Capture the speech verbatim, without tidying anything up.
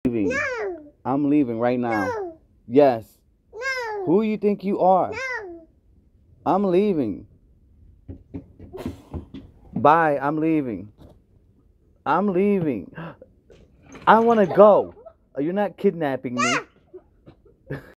leaving. No. I'm leaving right now. No. Yes. No. Who you think you are? No. I'm leaving. Bye. I'm leaving. I'm leaving. I want to go. You're not kidnapping me. No.